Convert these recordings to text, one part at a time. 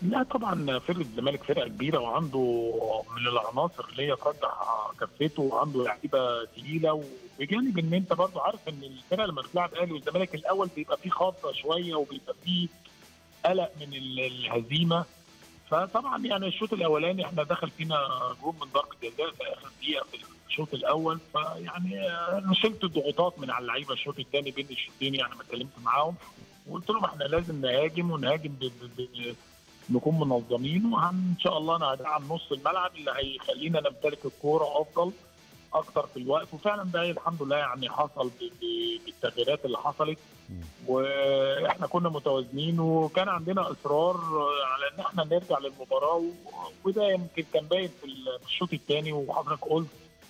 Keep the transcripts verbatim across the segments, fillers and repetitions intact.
لا طبعا فرقه الزمالك فرقه كبيره، وعنده من العناصر اللي هي ترجح كفته، وعنده لعيبه تقيله، وبجانب ان انت برضو عارف ان الفرقه لما بتلعب الاهلي والزمالك الاول بيبقى فيه خاطره شويه، وبيبقى فيه قلق من الهزيمه. فطبعا يعني الشوط الاولاني احنا دخل فينا جول من ضربه جزاء في اخر دقيقه في الشوط الاول، فيعني انا شلت الضغوطات من على اللعيبه. الشوط الثاني بين الشوطين يعني ما اتكلمت معاهم وقلت لهم احنا لازم نهاجم ونهاجم ب ب ب نكون منظمين، وان شاء الله انا هدعم نص الملعب اللي هيخلينا نمتلك الكوره افضل اكتر في الوقت. وفعلا ده الحمد لله يعني حصل بالتغييرات اللي حصلت، واحنا كنا متوازنين وكان عندنا اصرار على ان احنا نرجع للمباراه، وده يمكن كان باين في الشوط الثاني. وحضرتك قلت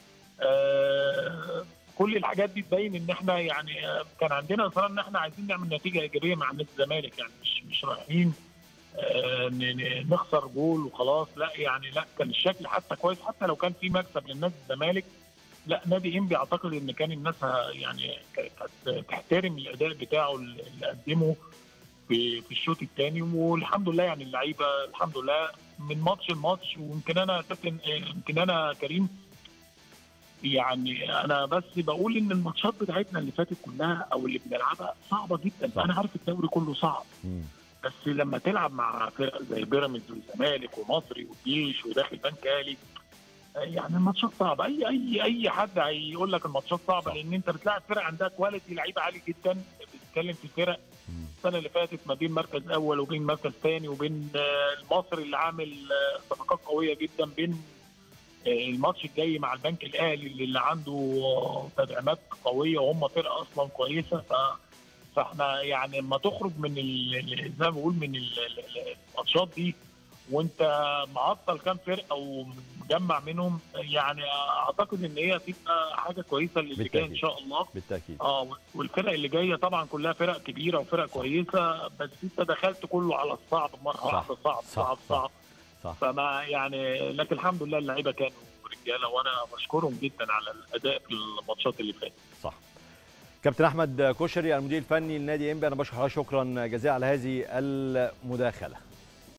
آه كل الحاجات دي تبين ان احنا يعني كان عندنا اصرار ان احنا عايزين نعمل نتيجه ايجابيه مع نادي الزمالك، يعني مش مش رايحين آه نخسر جول وخلاص، لا يعني لا كان الشكل حتى كويس، حتى لو كان في مكسب للنادي الزمالك. لا نادي انبي اعتقد ان كان الناس يعني تحترم الاداء بتاعه اللي قدمه في في الشوط الثاني، والحمد لله يعني اللعيبه الحمد لله من ماتش لماتش. ويمكن انا كابتن يمكن انا كريم يعني انا بس بقول ان الماتشات بتاعتنا اللي فاتت كلها او اللي بنلعبها صعبه جدا. صح. انا عارف الدوري كله صعب، مم. بس لما تلعب مع فرق زي بيراميدز والزمالك ومصري والجيش وداخل بنك اهلي، يعني الماتشات صعبه. اي اي اي حد هيقول لك الماتشات صعبه، لان انت بتلاعب فرق عندها كواليتي لعيبه عالي جدا. بتتكلم في فرق السنه اللي فاتت ما بين مركز اول وبين مركز ثاني، وبين المصري اللي عامل صفقات قويه جدا، بين الماتش الجاي مع البنك الاهلي اللي عنده تدعيمات قويه وهم فرقه اصلا كويسه. ف فاحنا يعني لما تخرج من زي ما بقول من الماتشات دي وانت معطل كام فرقه ومجمع منهم، يعني اعتقد ان هي هتبقى حاجه كويسه اللي جاي ان شاء الله. بالتاكيد. اه والفرق اللي جايه طبعا كلها فرق كبيره وفرق كويسه، بس انت دخلت كله على الصعب مره واحده. صعب صعب صعب, صعب. فما يعني لكن الحمد لله اللعيبه كانوا رجاله، وانا بشكرهم جدا على الاداء في الماتشات اللي فاتت. صح. كابتن احمد كشري المدير الفني لنادي انبي، انا بشكر حضرتك شكرا جزيلا على هذه المداخله.